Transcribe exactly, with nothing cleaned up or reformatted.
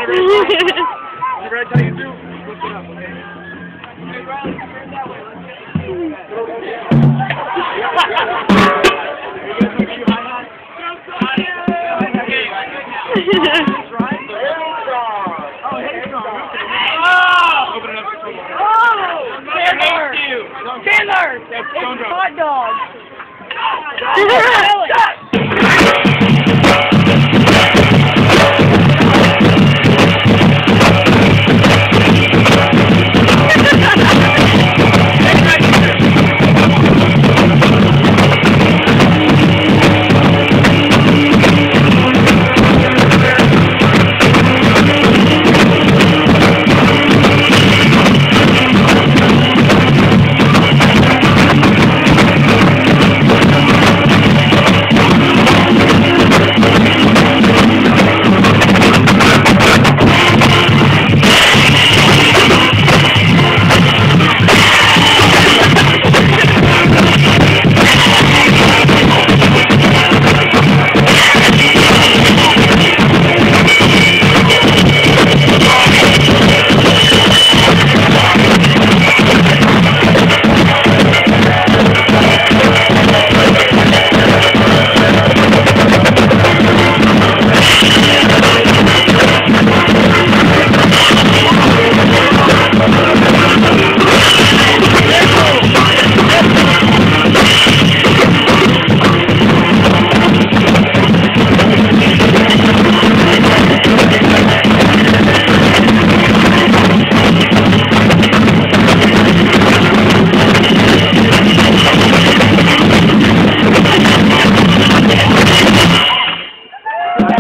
right, ready? You ready to tell you do? Lift it up, okay? Okay, Riley, turn that way. Chandler! It's hot dog!